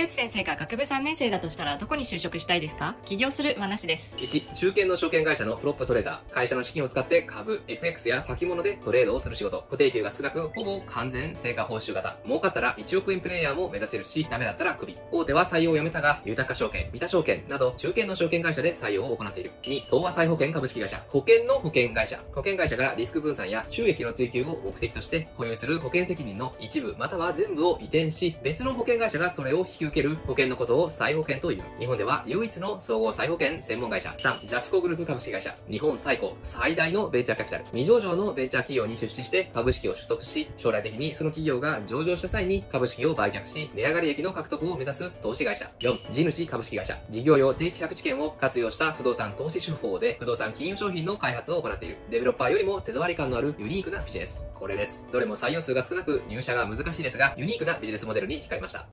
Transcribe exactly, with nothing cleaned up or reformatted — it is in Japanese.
竹内先生が学部さんねん生だとしたらどこに就職したいですか？起業するはなしです。 いち、中堅の証券会社のプロップトレーダー。会社の資金を使って株、エフエックス や先物でトレードをする仕事。固定給が少なく、ほぼ完全成果報酬型。儲かったらいちおくえんプレイヤーも目指せるし、ダメだったらクビ。大手は採用をやめたが、豊か証券、三田証券など中堅の証券会社で採用を行っている。に、東和再保険株式会社。保険の保険会社。保険会社がリスク分散や収益の追求を目的として保有する保険責任の一部または全部を移転し、別の保険会社がそれを引き受ける保険のことを再保険という。日本では唯一の総合再保険専門会社。さん、ジャフコグループ株式会社。日本最古、最大のベンチャーキャピタル。未上場のベンチャー企業に出資して株式を取得し、将来的にその企業が上場した際に株式を売却し、値上がり益の獲得を目指す投資会社。よん、地主株式会社。事業用定期借地権を活用した不動産投資手法で不動産金融商品の開発を行っている。デベロッパーよりも手触り感のあるユニークなビジネス。これです。どれも採用数が少なく入社が難しいですが、ユニークなビジネスモデルに惹かれました。